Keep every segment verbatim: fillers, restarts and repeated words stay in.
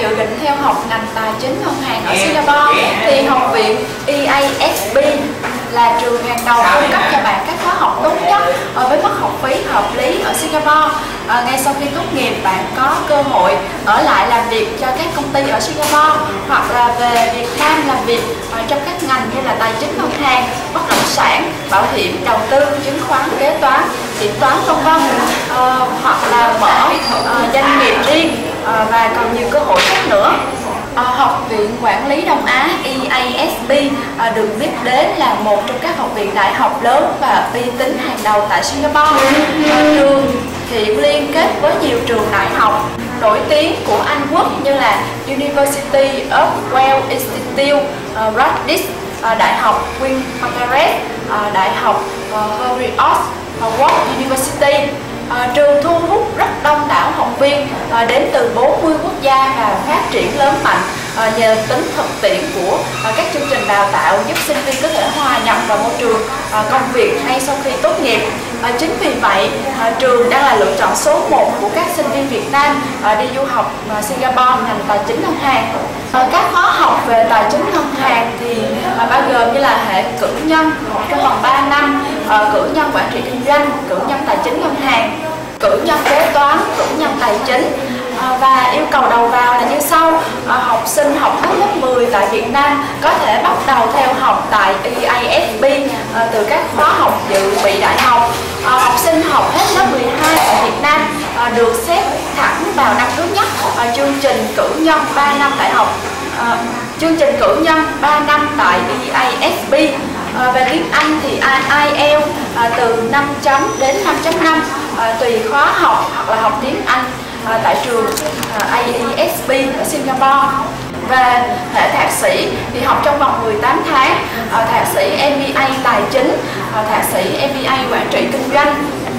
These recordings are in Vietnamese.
dự định theo học ngành tài chính ngân hàng ở Singapore thì học viện E A S B là trường hàng đầu cung cấp cho bạn các khóa học tốt nhất với mức học phí hợp lý ở Singapore. À, ngay sau khi tốt nghiệp, bạn có cơ hội ở lại làm việc cho các công ty ở Singapore hoặc là về Việt Nam làm việc trong các ngành như là tài chính ngân hàng, bất động sản, bảo hiểm, đầu tư, chứng khoán, kế toán, kiểm toán vân vân, à, hoặc là mở à, doanh nghiệp riêng à, và còn nhiều cơ hội khác nữa. À, Học viện Quản lý Đông Á E A S B à, được biết đến là một trong các học viện đại học lớn và uy tín hàng đầu tại Singapore. À, trường hiện liên kết với nhiều trường đại học nổi tiếng của Anh Quốc như là University of Wales Institute, uh, Radis, uh, Đại học Queen Margaret, uh, Đại học uh, Heriot Watt University. À, trường thu hút rất đông đảo học viên à, đến từ bốn mươi quốc gia và phát triển lớn mạnh à, nhờ tính thực tiễn của à, các chương trình đào tạo giúp sinh viên có thể hòa nhập vào môi trường à, công việc ngay sau khi tốt nghiệp. À, chính vì vậy, à, trường đang là lựa chọn số một của các sinh viên Việt Nam à, đi du học à, Singapore ngành tài chính ngân hàng. À, các khóa học về tài chính ngân hàng thì à, bao gồm như là hệ cử nhân trong vòng ba năm, à, cử nhân quản trị kinh doanh, cử nhân tài chính ngân hàng, cử nhân kế toán, cử nhân tài chính. À, và yêu cầu đầu vào là như sau. À, học sinh học hết lớp mười tại Việt Nam có thể bắt đầu theo học tại E A S B à, từ các khóa học dự bị đại học. À, học sinh học hết lớp mười hai tại Việt Nam à, được xét thẳng vào năm thứ nhất à, chương trình cử nhân ba năm đại học. À, chương trình cử nhân ba năm tại E A S B. À, về tiếng Anh thì I E L T S à, từ năm chấm đến năm chấm năm à, tùy khóa học, hoặc là học tiếng Anh à, tại trường à, A E S B ở Singapore. Về hệ thạc sĩ thì học trong vòng mười tám tháng, à, thạc sĩ M B A tài chính, à, thạc sĩ M B A quản trị kinh doanh,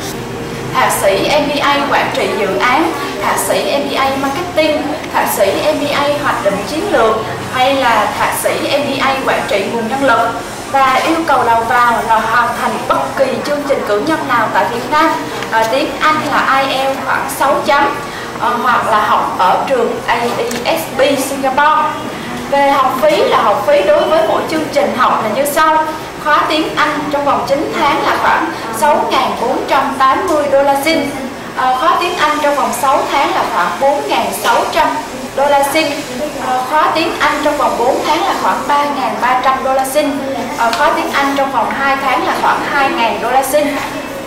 thạc sĩ M B A quản trị dự án, thạc sĩ M B A marketing, thạc sĩ M B A hoạch định chiến lược, hay là thạc sĩ M B A quản trị nguồn nhân lực. Và yêu cầu đầu vào là hoàn thành bất kỳ chương trình cử nhân nào tại Việt Nam. À, tiếng Anh là I E L T S khoảng sáu chấm, à, hoặc là học ở trường A E S B Singapore. Về học phí là học phí đối với mỗi chương trình học là như sau. Khóa tiếng Anh trong vòng chín tháng là khoảng sáu nghìn bốn trăm tám mươi đô la Sing. À, khóa tiếng Anh trong vòng sáu tháng là khoảng bốn nghìn sáu trăm đô la Sing. À, khóa tiếng Anh trong vòng bốn tháng là khoảng ba nghìn ba trăm đô la Sing. À, khóa tiếng Anh trong vòng hai tháng là khoảng hai nghìn đô la Sing.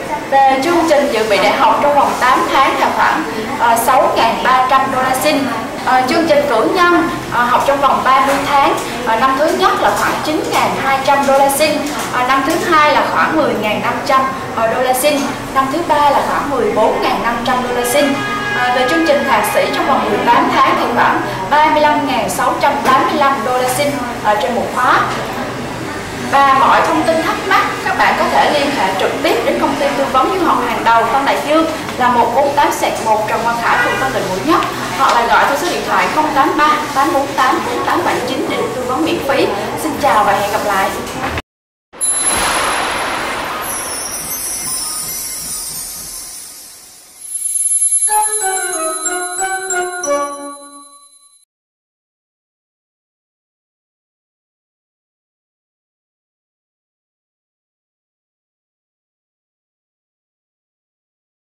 Về chương trình dự bị đại học trong vòng tám tháng là khoảng uh, sáu nghìn ba trăm đô la Sing. À, chương trình cử nhân à, học trong vòng ba mươi tháng, à, năm thứ nhất là khoảng chín nghìn hai trăm đô la Sing, à, năm thứ hai là khoảng mười nghìn năm trăm đô la Sing, năm thứ ba là khoảng mười bốn nghìn năm trăm đô la Sing. À, về chương trình thạc sĩ trong vòng mười tám tháng thì khoảng ba mươi lăm nghìn sáu trăm tám mươi lăm đô la Sing à, trên một khóa. Và mọi thông tin thắc mắc, các bạn có thể liên hệ trực tiếp đến công ty tư vấn du học hàng đầu Tân Đại Dương là một bốn tám một Trần Văn Khải, phường Tân Định, quận Nhất, hoặc là gọi theo số điện thoại không tám ba tám bốn tám bốn tám bảy chín để được tư vấn miễn phí. Xin chào và hẹn gặp lại.